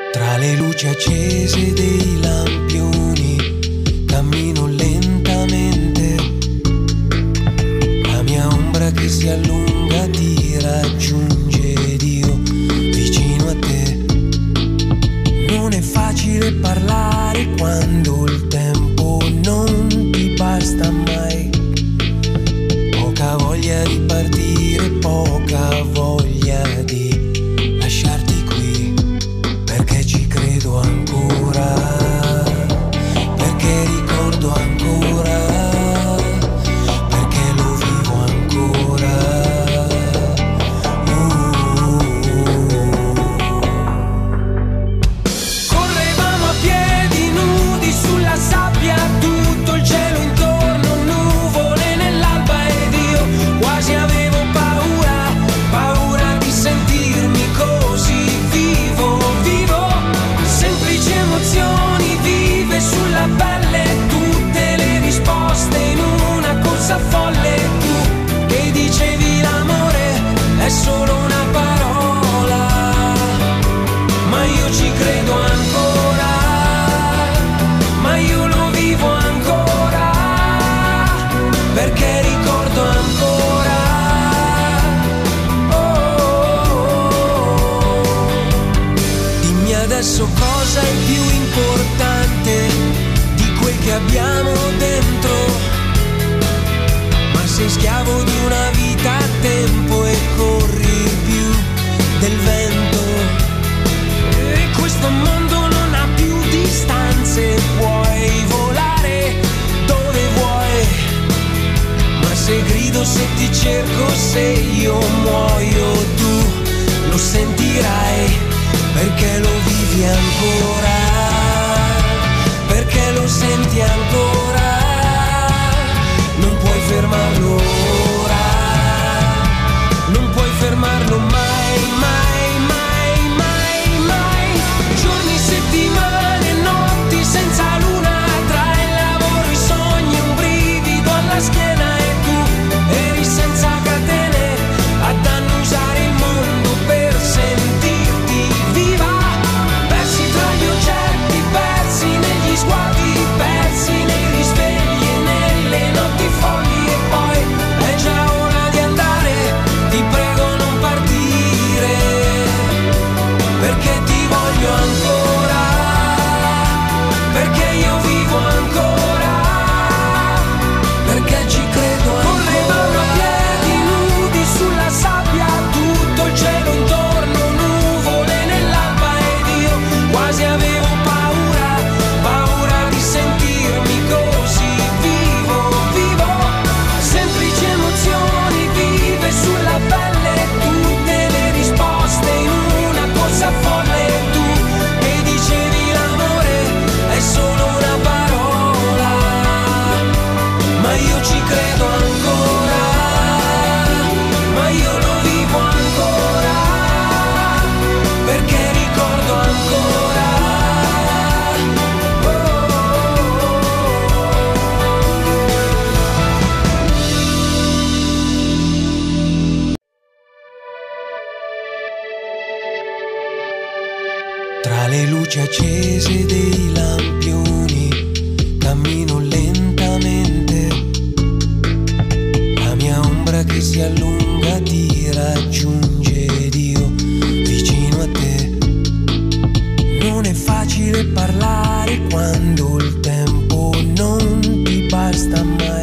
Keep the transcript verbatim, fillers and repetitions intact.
Tra le luci accese dei lampioni cammino lentamente, la mia ombra che si allunga ti raggiunge ed io vicino a te. Non è facile parlare quando il tempo non ti basta mai. Poca voglia di partire, poca voglia di lasciarti qui, perché ci credo ancora, perché ricordo ancora, perché lo vivo ancora. Correvamo a piedi nudi sulla sabbia, tutto il cielo intorno, nuvole nell'alba ed io quasi avevo paura, paura di sentirmi così vivo, vivo. Semplici emozioni vive sulla pelle, tutte le risposte in una corsa folle. Tu che dicevi l'amore è solo una parola, ma io ci credo ancora, ma io lo vivo ancora, perché ricordo ancora. Oh, oh, oh. Dimmi adesso cosa è più importante di quel che abbiamo dentro, ma sei schiavo di una vita a tempo e corri più del vento. E questo mondo non ha più distanze, puoi volare dove vuoi, ma se grido, se ti cerco, se io muoio tu lo sentirai, perché lo vivi ancora, perché lo senti ancora, non puoi fermarlo ora, non puoi fermarlo mai, mai, mai, mai, mai. Giorni, settimane, notti senza luna, tra il lavoro, i sogni, un brivido alla schiena e tu eri senza catene ad annusare il mondo per sentirti viva, persi tra gli oggetti, persi negli sguardi, persi nei risvegli e nelle notti folli. E poi è già ora di andare, ti prego non partire, perché ti voglio ancora, perché io vivo ancora, perché ci credo ancora. Correvamo a piedi nudi sulla sabbia, tutto il cielo intorno, nuvole nell'alba ed io quasi avevo paura, paura di sentirmi così vivo, vivo. Semplici emozioni vive sulla pelle, tutte le risposte in una corsa folle. Tu che dicevi l'amore è solo una parola, ma io ci credo ancora, ma io lo vivo ancora, perché ricordo ancora. Oh, oh, oh. Tra le luci accese dei lampioni cammino lentamente, la mia ombra che si allunga ti raggiunge ed io vicino a te. Non è facile parlare quando il tempo non ti basta mai.